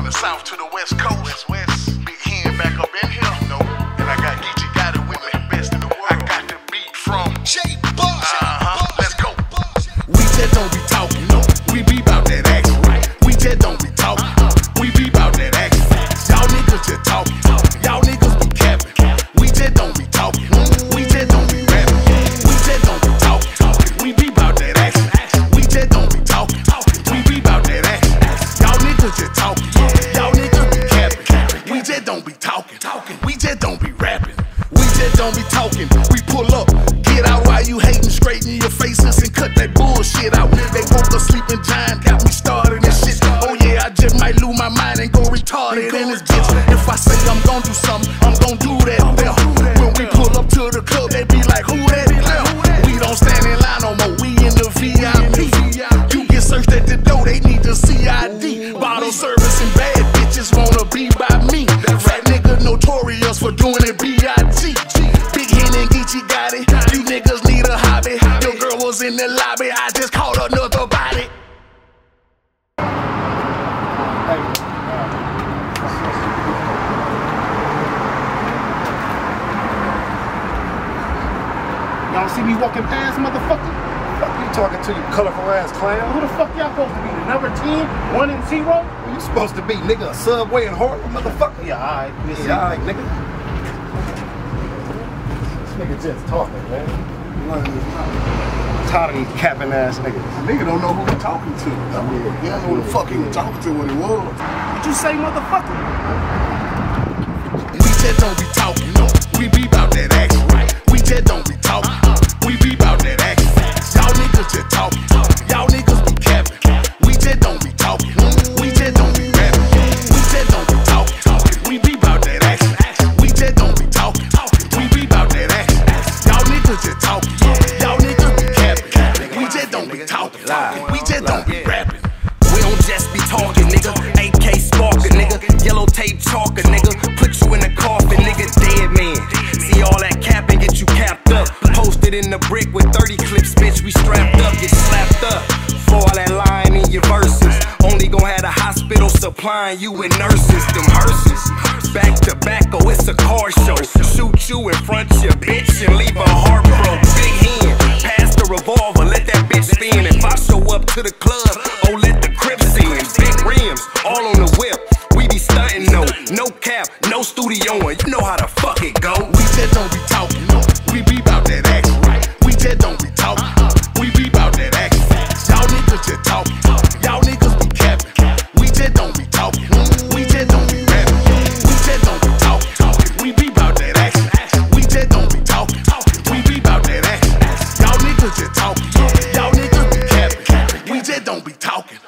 the south to the west coast. Big Hen back up in here, no. And I got Geechee got it with me, best in the world. I got the beat from J-Boss. Let's go. We just don't be talking, no. We be bout that action. We just don't be talking. We be bout that action. Y'all niggas just talking. Y'all niggas be capping. We just don't be talking. We just don't be rapping. We just don't be talking. We be bout that action. We just don't be talking. We be bout that action. Y'all niggas just talking. Y'all niggas be capping. We just don't be talking. We just don't be rapping. We just don't be talking. We pull up, get out while you hating, straighten your faces and cut that bullshit out. They woke a sleeping giant, got me started and shit. Oh yeah, I just might lose my mind and go retarded in this bitch. If I say I'm gon' do something, I'm gon' do that there. When we pull up to the club, they be like, who that is there? We don't stand in line no more, we in the VIP. You get searched at the door, they need the CID. Bottle service and bad bitches wanna be by me. Fat nigga notorious for doing it B.I.G. Big Hen and Geechee got it. You niggas need a hobby. Your girl was in the lobby, I just caught another body. Y'all see me walking past, motherfucker? Fuck you talking to, you colorful ass clown? Who the fuck y'all supposed to be? The number 10? 1 and 0? Who you supposed to be, nigga? A Subway in Harlem, motherfucker? Yeah, alright. Yeah, alright, nigga. This nigga just talking, man. I'm tired of these capping ass niggas. Nigga don't know who he talking to. I mean, he don't know who the fuck he was talking to when he was. What you say, motherfucker? We just don't be talking, no. We be bout that action. We just don't be talking. We be bout that action. Y'all niggas just talking. Y'all niggas be capping. We just don't be talking. We just don't be rapping. We just don't be talking. We be bout that action. We just don't be talking. We be bout that action. Y'all niggas just talking. Y'all niggas be capping. We just don't be talking. We just don't be rapping. We don't just be talking, nigga. AK sparker, nigga. Yellow tape chalker, nigga. Put you in the coffin, nigga. Dead man. See all that capping, get you capped up. Posted in the brick with 30 clips, bitch. We strapped up, get slapped up. For all that lying in your verses. Only gon' have the hospital supplying you with nurses. Them hearses. Back to back, oh, it's a car show. Shoot you in front of your bitch and leave her heart broke. Big Hen, pass the revolver, let that bitch spin. If I show up to the club, oh, let the Crips in. Big rims, all on the whip. We be stunting, no cap, no studio, and you know how the fuck it go. We just don't be talking, no. We be bout that action. We just don't be talking. We be bout that action. Y'all niggas just talking. Y'all niggas be capping. We just don't be talking. We just don't be rapping. We just don't be talking. We be bout that action. We just don't be talking. We be bout that action. Y'all niggas just talking. Y'all niggas be capping. We just don't be talking.